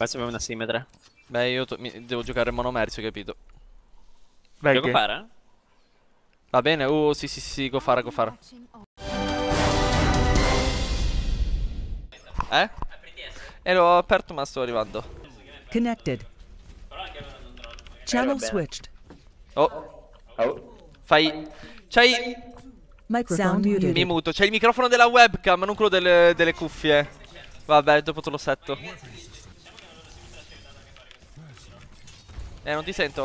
Questo è una simmetra. Beh, io devo giocare monomerzio, capito? Vai, devo fare? Va bene, sì, go fare. L'ho aperto ma sto arrivando. Connected. Channel switched. Oh. Fai... C'hai... Microphone muted. Mi muto. C'hai il microfono della webcam, non quello delle cuffie. Vabbè, dopo te lo setto. Non ti sento.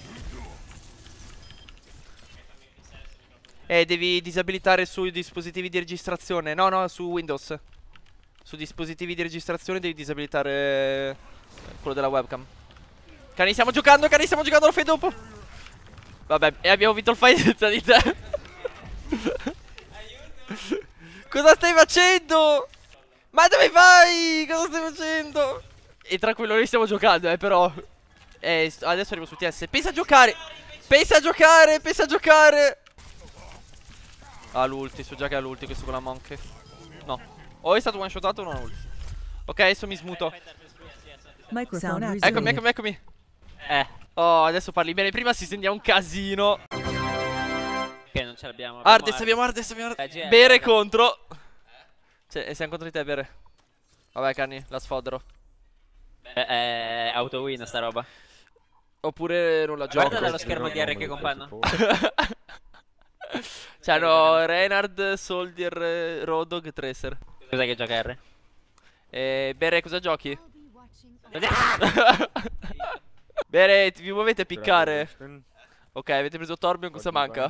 Devi disabilitare sui dispositivi di registrazione. No, su Windows. Su dispositivi di registrazione devi disabilitare quello della webcam. Cani, stiamo giocando, lo fai dopo. Vabbè, e abbiamo vinto il fight senza di te. Cosa stai facendo? Ma dove vai? Cosa stai facendo? E tranquillo, noi stiamo giocando, però. Adesso arrivo su TS. Pensa a giocare. Ah, l'ulti, so già che ha l'ulti questo con la Monkey. No. O è stato one shotato o non ha ulti. Ok, adesso mi smuto. Eccomi. Oh, adesso parli bene. Prima si sentiva un casino. Ok, non ce l'abbiamo. Abbiamo Ardes. Bere contro. Cioè, siamo contro di te, Bere. Vabbè, Cani, la sfodero. Auto win sta roba. Oppure non la gioco. Guarda dallo schermo di R che companno. Cioè, no, Reinhardt, Soldier, Rodog, Tracer. Cos'è che gioca R? Bere, cosa giochi? Bere, vi muovete a piccare? Ok, avete preso Torbjorn, cosa manca?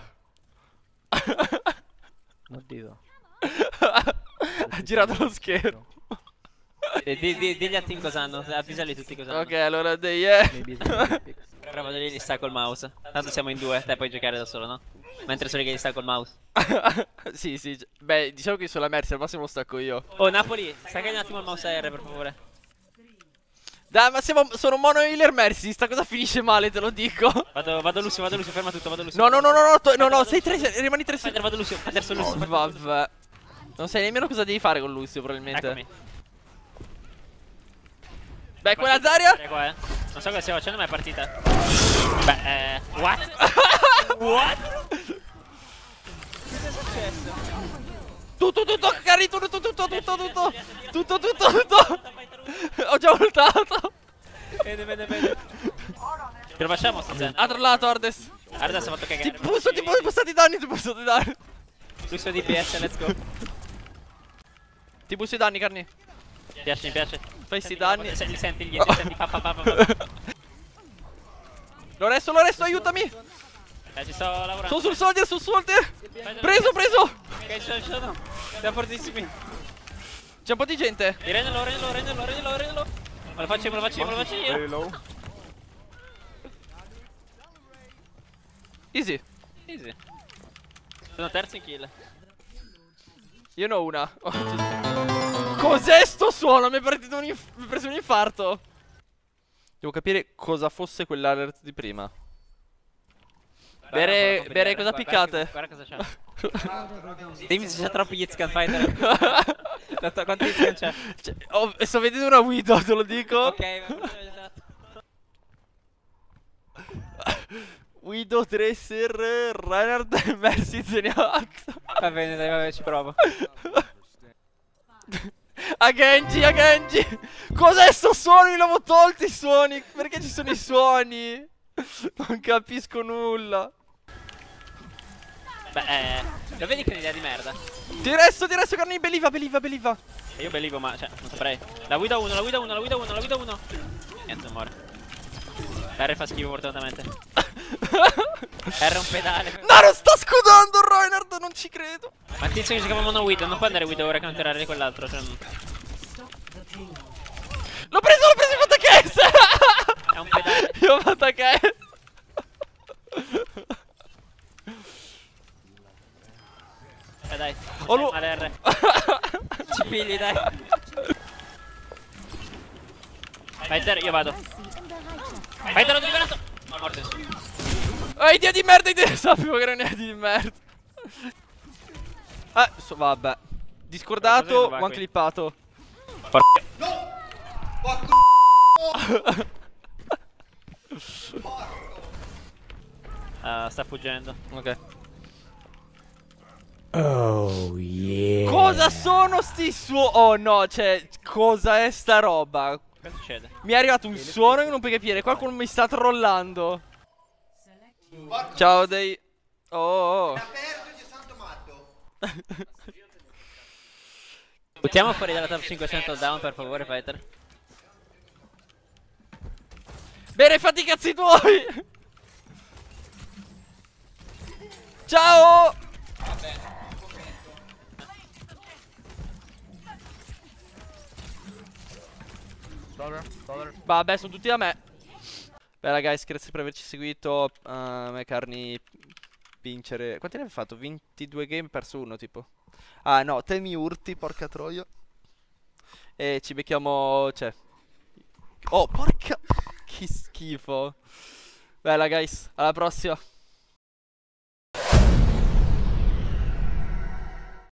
Oddio. Ha girato lo schermo. Digli a team cosa hanno, avvisali tutti cosa hanno. Ok, allora dei Bravo, gli sta col mouse. Tanto siamo in due, te puoi giocare da solo, no? Mentre solo che gli sta col mouse. Sì. Beh, diciamo che sulla Mercy al massimo lo stacco io. Oh, Napoli, staccagli un attimo il mouse a R, per favore. Dai, ma sono mono healer Mercy, sta cosa finisce male, te lo dico. Vado Lucio, ferma tutto, vado Lucio. No, sei tre, rimani 3 secondi. Vado Lucio, adesso Lucio. Vabbè. Non sai nemmeno cosa devi fare con Lucio, probabilmente. Eccomi. Beh, quella Zarya. Qua, non so cosa stiamo facendo, ma è partita. Beh, what? What? Cosa è successo? Tutto, cari, tutto. Ho già ultato. Bene. Ce lo facciamo sta zen? Ha trollato Ardes. Ardes ha fatto cagare. Ti bussati i danni, Lucio DPS, let's go. Ti busso i danni, Carni. Mi piace. Fai sti danni. Li senti, pa. Lorenzo, aiutami. Ci sto lavorando. Sono sul soldier. Preso. Ok, sono. Siamo fortissimi. C'è un po' di gente. Renelo. Me lo faccio io. Easy. Sono terzo in kill. Io ne ho una. Cos'è sto suono? Mi è preso un infarto. Devo capire cosa fosse quell'alert di prima. Bere, cosa piccate? Guarda cosa c'ha. Dimmi se c'è troppi Yitzcan fighter. Quanti Yitzcan c'è? Sto vedendo una Widow, te lo dico. Ok, esatto. Widow, Tracer, Reinhardt e Mercy Zenyatta. Va bene, dai, vabbè, ci provo. A Genji. Cos'è sto suono? Io l'avevo tolti i suoni. Perché ci sono i suoni? Non capisco nulla. Beh, lo vedi che è un'idea di merda? Ti resto, Carni, belliva. E io bellivo, ma, cioè, non saprei. La guida 1. Niente, muore. R fa schifo fortunatamente. R è un pedale. No, non sta scudando Reinhardt, non ci credo. Ma tizio che giocava mono Widow, non può andare Widow ora counterare quell'altro, cioè... L'ho preso, ho fatto case. È un pedale. Io ho fatto case. Dai, Male R. Ci pigli, dai. Fighter, io vado. Fighter, l'ho liberato. Morto. Oh, idea di merda, sapevo che era un'idea di merda. Vabbè. Discordato, one clippato. Porca. Sta fuggendo. Ok. Oh yeah. Cosa sono sti suoni? Oh no, cioè, cosa è sta roba? Cosa succede? Mi è arrivato un suono che non puoi capire. Qualcuno mi sta trollando. Ciao dei. Oh. Buttiamo fuori dalla top 500 down per favore, fighter. Bene, fatti i cazzi tuoi. Ciao. Vabbè, sono tutti da me. Beh ragazzi, grazie per averci seguito. Me Carni vincere. Quanti ne hai fatto? 22 game, perso uno tipo. Ah no, te mi urti, porca troia. E ci becchiamo. Cioè. Oh, porca. Che schifo. Bella guys, alla prossima.